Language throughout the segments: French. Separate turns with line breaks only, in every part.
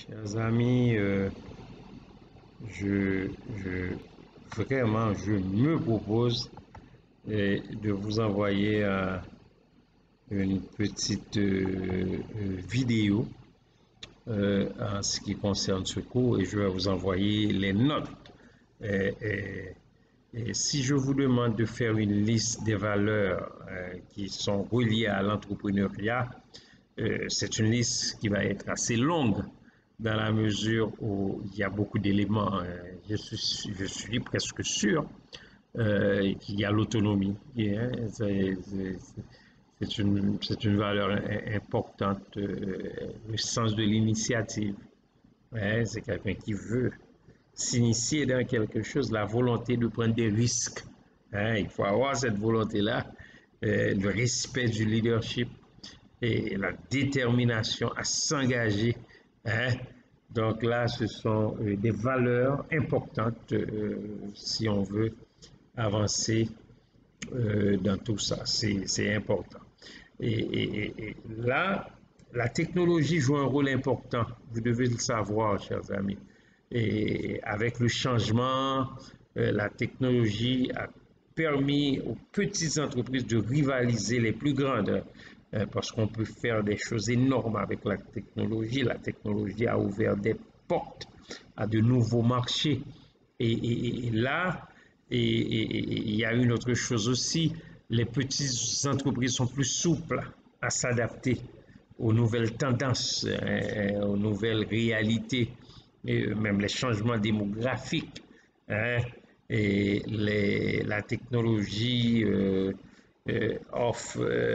Chers amis, je, je- vraiment, je me propose de vous envoyer une petite vidéo en ce qui concerne ce cours et je vais vous envoyer les notes. Et, et- et si je vous demande de faire une liste des valeurs qui sont reliées à l'entrepreneuriat, c'est une liste qui va être assez longue dans la mesure où il y a beaucoup d'éléments. Je suis presque sûr qu'il y a l'autonomie. C'est une valeur importante, le sens de l'initiative. Ouais, c'est quelqu'un qui veut s'initier dans quelque chose, la volonté de prendre des risques. Hein, il faut avoir cette volonté-là, le respect du leadership et la détermination à s'engager. Hein. Donc là, ce sont des valeurs importantes si on veut avancer dans tout ça. C'est important. Et là, la technologie joue un rôle important. Vous devez le savoir, chers amis. Et avec le changement, la technologie a permis aux petites entreprises de rivaliser les plus grandes parce qu'on peut faire des choses énormes avec la technologie. La technologie a ouvert des portes à de nouveaux marchés. Et là, il y a une autre chose aussi, les petites entreprises sont plus souples à s'adapter aux nouvelles tendances, aux nouvelles réalités, et même les changements démographiques. Hein, et la technologie offre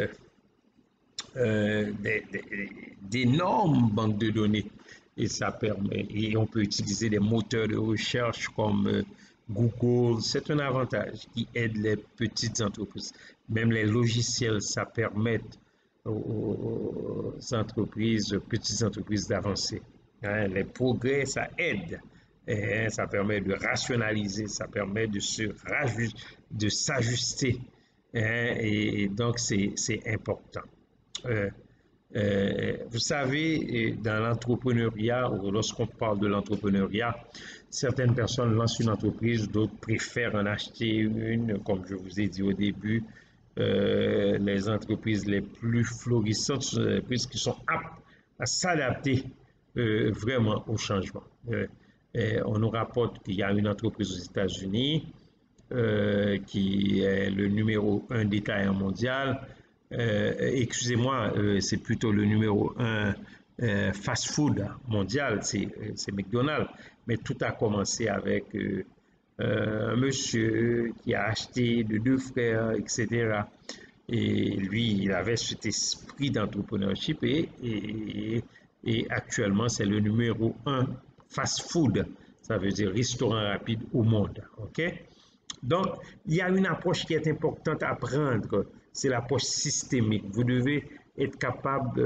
d'énormes banques de données et ça permet, et on peut utiliser des moteurs de recherche comme Google, c'est un avantage qui aide les petites entreprises. Même les logiciels, ça permet aux entreprises, aux petites entreprises d'avancer. Hein, les progrès, ça aide. Et ça permet de rationaliser, ça permet de s'ajuster. Hein, et donc, c'est important. Euh, vous savez, dans l'entrepreneuriat, ou lorsqu'on parle de l'entrepreneuriat, certaines personnes lancent une entreprise, d'autres préfèrent en acheter une, comme je vous ai dit au début. Les entreprises les plus florissantes sont les entreprises qui sont aptes à s'adapter vraiment au changement. On nous rapporte qu'il y a une entreprise aux États-Unis qui est le numéro un détaillant mondial. Excusez-moi, c'est plutôt le numéro un fast-food mondial, c'est McDonald's. Mais tout a commencé avec un monsieur qui a acheté de deux frères, etc. Et lui, il avait cet esprit d'entrepreneurship et actuellement, c'est le numéro un fast-food. Ça veut dire restaurant rapide au monde. OK? Donc, il y a une approche qui est importante à prendre, c'est l'approche systémique. Vous devez être capable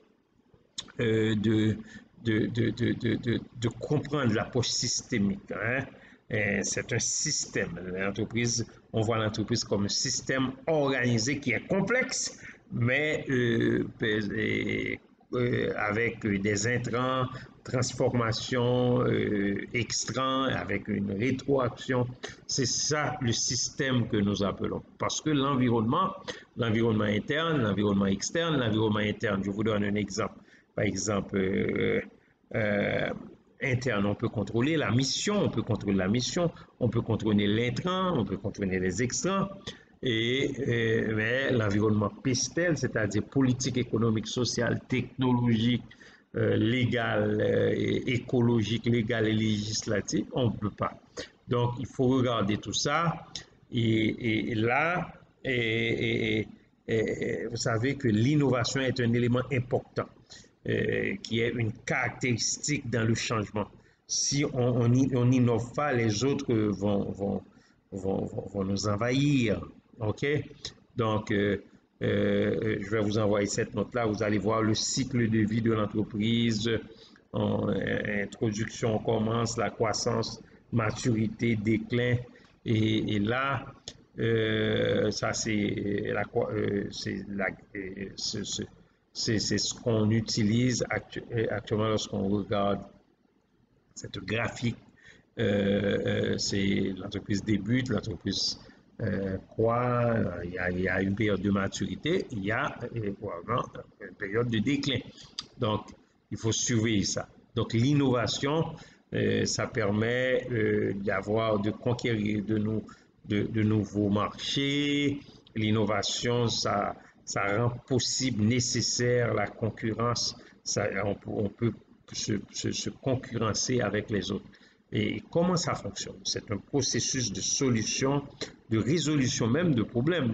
de, de comprendre l'approche systémique. Hein. C'est un système. L'entreprise, on voit l'entreprise comme un système organisé qui est complexe, mais avec des intrants, transformation, extrants, avec une rétroaction. C'est ça le système que nous appelons. Parce que l'environnement interne, l'environnement externe, l'environnement interne, je vous donne un exemple. Par exemple, euh, interne, on peut contrôler la mission, on peut contrôler la mission, on peut contrôler l'intrant, on peut contrôler les extrants. Mais l'environnement PESTEL, c'est-à-dire politique, économique, sociale, technologique, légal, écologique, légal et législatif, on ne peut pas. Donc, il faut regarder tout ça. Et là, vous savez que l'innovation est un élément important, qui est une caractéristique dans le changement. Si on n'innove pas, les autres vont nous envahir. OK? Donc, je vais vous envoyer cette note-là. Vous allez voir le cycle de vie de l'entreprise. Introduction, on commence, la croissance, maturité, déclin. Et là, ça, c'est ce qu'on utilise actuellement lorsqu'on regarde Cette graphique, c'est l'entreprise débute, l'entreprise croît, il y a une période de maturité, il y a probablement une période de déclin. Donc, il faut surveiller ça. Donc, l'innovation, ça permet de conquérir de nouveaux marchés. L'innovation, ça rend possible, nécessaire la concurrence. On peut se concurrencer avec les autres. Et comment ça fonctionne? C'est un processus de solution, de résolution même de problèmes,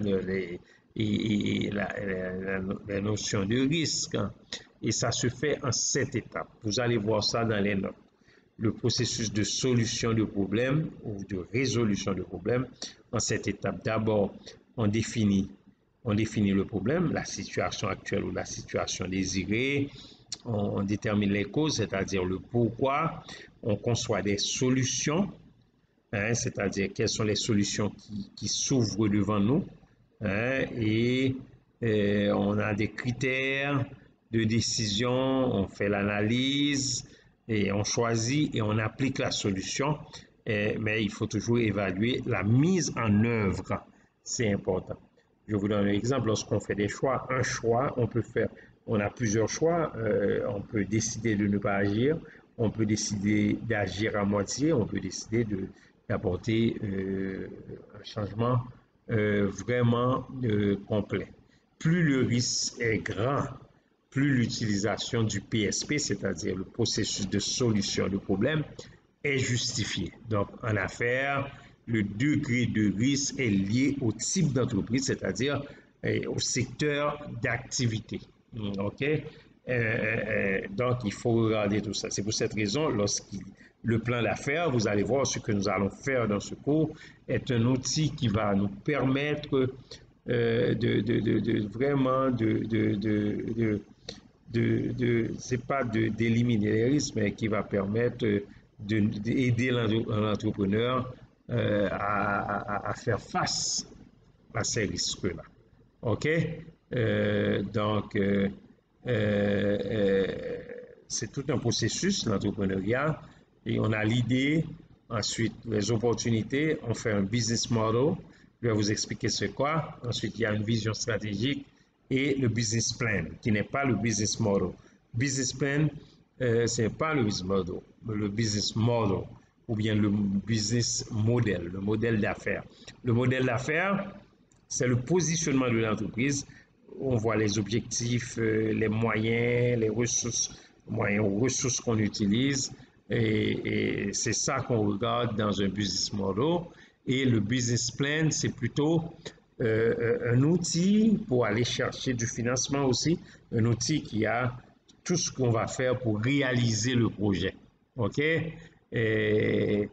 et la notion de risque. Hein. Et ça se fait en 7 étapes. Vous allez voir ça dans les notes. Le processus de solution de problèmes ou de résolution de problèmes en 7 étapes. D'abord, on définit le problème, la situation actuelle ou la situation désirée. On détermine les causes, c'est-à-dire le pourquoi. On conçoit des solutions, hein, c'est-à-dire quelles sont les solutions qui s'ouvrent devant nous. Hein, et on a des critères de décision, on fait l'analyse et on choisit et on applique la solution. Mais il faut toujours évaluer la mise en œuvre. C'est important. Je vous donne un exemple. Lorsqu'on fait des choix, un choix, on a plusieurs choix. On peut décider de ne pas agir. On peut décider d'agir à moitié. On peut décider d'apporter un changement vraiment complet. Plus le risque est grand, plus l'utilisation du PSP, c'est-à-dire le processus de solution de problème, est justifiée. Donc, en affaires, le degré de risque est lié au type d'entreprise, c'est-à-dire au secteur d'activité. OK? Donc, il faut regarder tout ça. C'est pour cette raison, le plan d'affaires, vous allez voir ce que nous allons faire dans ce cours, est un outil qui va nous permettre vraiment c'est pas d'éliminer les risques, mais qui va permettre d'aider l'entrepreneur à faire face à ces risques-là. OK? Donc, c'est tout un processus, l'entrepreneuriat, et on a l'idée, ensuite les opportunités, on fait un business model, je vais vous expliquer c'est quoi, ensuite il y a une vision stratégique et le business plan, qui n'est pas le business model. Business plan, ce n'est pas le business model, le business model, ou bien le business model, le modèle d'affaires. Le modèle d'affaires, c'est le positionnement de l'entreprise. On voit les objectifs, les moyens, les ressources, moyens ou ressources qu'on utilise. Et c'est ça qu'on regarde dans un business model. Et le business plan, c'est plutôt un outil pour aller chercher du financement aussi. Un outil qui a tout ce qu'on va faire pour réaliser le projet. OK? Et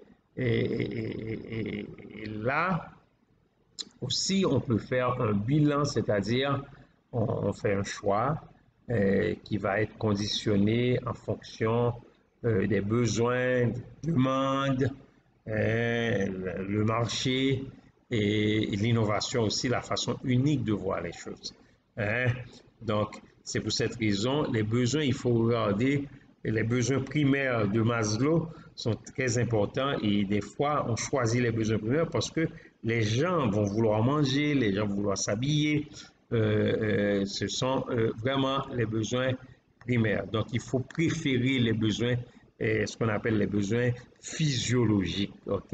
là, aussi, on peut faire un bilan, c'est-à-dire on fait un choix qui va être conditionné en fonction des besoins, des demandes, le marché et l'innovation aussi, la façon unique de voir les choses. Hein? Donc, c'est pour cette raison, les besoins, il faut regarder, les besoins primaires de Maslow sont très importants et des fois, on choisit les besoins primaires parce que les gens vont vouloir manger, les gens vont vouloir s'habiller. Ce sont vraiment les besoins primaires. Donc, il faut préférer les besoins, ce qu'on appelle les besoins physiologiques. OK?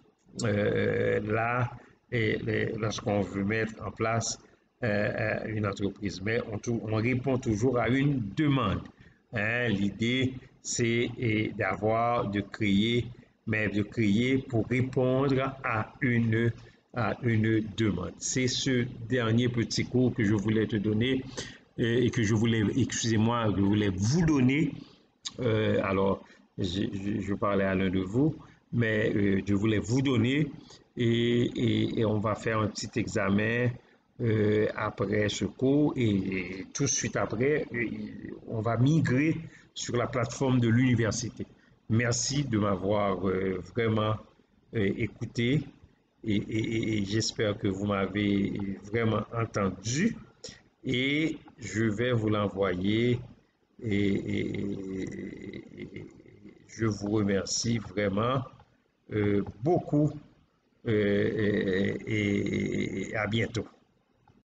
Là, lorsqu'on veut mettre en place une entreprise, mais on répond toujours à une demande. Hein? L'idée, c'est de créer pour répondre à une demande. C'est ce dernier petit cours que je voulais te donner et que je voulais, excusez-moi, je voulais vous donner. Alors, je parlais à l'un de vous, mais je voulais vous donner et on va faire un petit examen après ce cours et tout de suite après, on va migrer sur la plateforme de l'université. Merci de m'avoir vraiment écouté et j'espère que vous m'avez vraiment entendu et je vais vous l'envoyer et je vous remercie vraiment beaucoup et à bientôt.